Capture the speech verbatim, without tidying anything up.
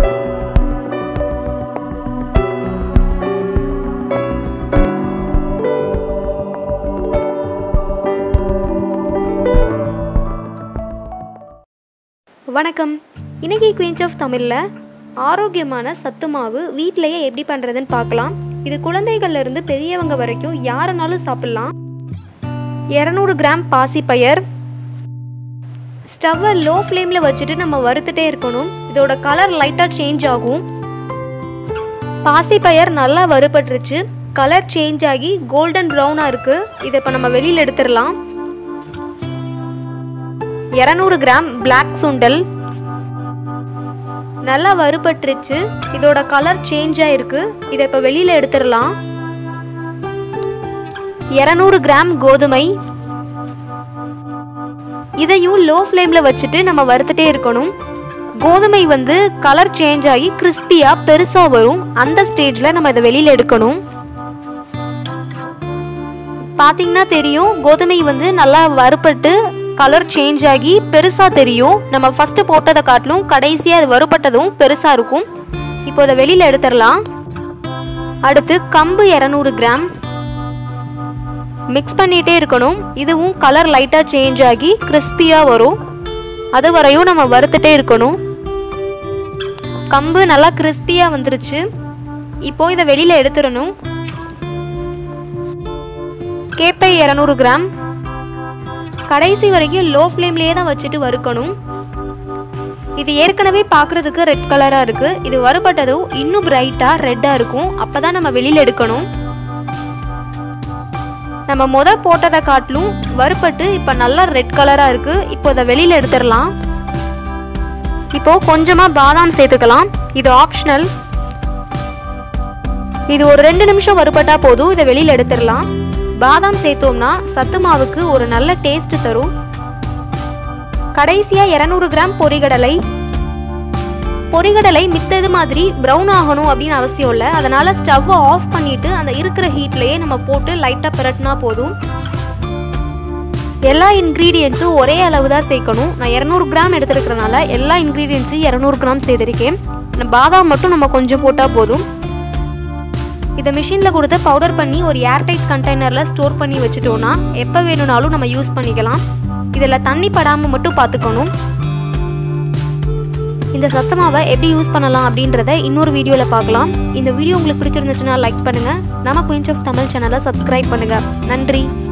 வணக்கம். இன்னைக்கு queens of தமிழ்ல ஆரோக்கியமான சத்து மாவு வீட்லயே எப்படி பண்றதுன்னு பார்க்கலாம். இது குழந்தைகள்ல இருந்து பெரியவங்க வரைக்கும் யாரனாலும் சாப்பிடலாம். இருநூறு கிராம் பாசிப்பயர். ஸ்டவ்வை லோ ஃப்ளேம்ல வச்சுட்டு நம்ம வறுத்துட்டே இருக்கணும். இதோட கலர் லைட்டா சேஞ்ச் ஆகும். பாசிப்பயர் நல்லா வறுபட்டுருச்சு. கலர் சேஞ்ச் ஆகி கோல்டன் ப்ரௌனா இருக்கு. இதை இப்போ நம்ம வெளியில் எடுத்துடலாம். இருநூறு கிராம் பிளாக் சுண்டல் நல்லா வறுபட்டுருச்சு. இதோட கலர் சேஞ்ச் ஆயிருக்கு. இதை இப்போ வெளியில எடுத்துடலாம். இருநூறு கிராம் கோதுமை. இதையும் லோ ஃப்ளேம்ல வச்சுட்டு நம்ம வறுத்துட்டே இருக்கணும். கோதுமை வந்து கலர் சேஞ்ச் ஆகி கிறிஸ்பியா பெருசா வரும். அந்த ஸ்டேஜ்ல நம்ம இதை வெளியில எடுக்கணும். பாத்தீங்கன்னா தெரியும், கோதுமை வந்து நல்லா வறுபட்டு கலர் சேஞ்ச் ஆகி பெருசா தெரியும். நம்ம ஃபர்ஸ்ட் போட்டதை காட்டிலும் கடைசியா அது வறுபட்டதும் பெருசா இருக்கும். இப்போ இதை வெளியில எடுத்துடலாம். அடுத்து கம்பு இருநூறு கிராம் மிக்ஸ் பண்ணிட்டே இருக்கணும். இதுவும் கலர் லைட்டா சேஞ்ச் ஆகி கிறிஸ்பியா வரும். அது வரையும் நம்ம வறுத்துட்டே இருக்கணும். கம்பு நல்லா கிறிஸ்பியா வந்துருச்சு. இப்போ இதை வெளியில எடுத்துடணும். கேப்பை இருநூறு கிராம் கடைசி வரைக்கும் லோ ஃப்ளேம்லேயே தான் வச்சுட்டு வறுக்கணும். இது ஏற்கனவே பார்க்குறதுக்கு ரெட் கலராக இருக்குது. இது வறுபட்டதும் இன்னும் பிரைட்டாக ரெட்டாக இருக்கும். அப்போ தான் நம்ம வெளியில் எடுக்கணும். நம்ம முத போட்டதை காட்டிலும் வறுபட்டு இப்போ நல்லா ரெட் கலராக இருக்குது. இப்போ இதை வெளியில் எடுத்துடலாம். இப்போது கொஞ்சமாக பாதாம் சேர்த்துக்கலாம். இது ஆப்ஷனல். இது ஒரு ரெண்டு நிமிஷம் வறுபட்டா போதும். இதை வெளியில் எடுத்துடலாம். பாதாம் சேர்த்தோம்னா சத்து மாவுக்கு ஒரு நல்ல டேஸ்ட் தரும். கடைசியா இருநூறு கிராம் பொரிகடலை. பொரிகடலை மித்தது மாதிரி ப்ரௌன் ஆகணும் அப்படின்னு அவசியம் இல்லை. அதனால ஸ்டவ் ஆஃப் பண்ணிட்டு அந்த இருக்கிற ஹீட்லயே நம்ம போட்டு லைட்டா பிரட்டினா போதும். எல்லா இன்கிரீடியன்ஸும் ஒரே அளவு தான் சேர்க்கணும். நான் இருநூறு கிராம் எடுத்துருக்கிறனால எல்லா இன்கிரீடியன்ஸும் இருநூறு கிராம் சேர்த்திருக்கேன். பாதாம் மட்டும் நம்ம கொஞ்சம் போட்டா போதும். இதை மிஷினில் கொடுத்து பவுடர் பண்ணி ஒரு ஏர்டைட் கண்டெய்னரில் ஸ்டோர் பண்ணி வச்சுட்டோன்னா எப்போ வேணும்னாலும் நம்ம யூஸ் பண்ணிக்கலாம். இதில் தண்ணி படாமல் மட்டும் பார்த்துக்கணும். இந்த சத்து மாவை எப்படி யூஸ் பண்ணலாம் அப்படின்றத இன்னொரு வீடியோவில் பார்க்கலாம். இந்த வீடியோ உங்களுக்கு பிடிச்சிருந்துச்சுன்னா லைக் பண்ணுங்கள். நம்ம குயின்ஸ் ஆஃப் தமிழ் சேனலை சப்ஸ்கிரைப் பண்ணுங்கள். நன்றி.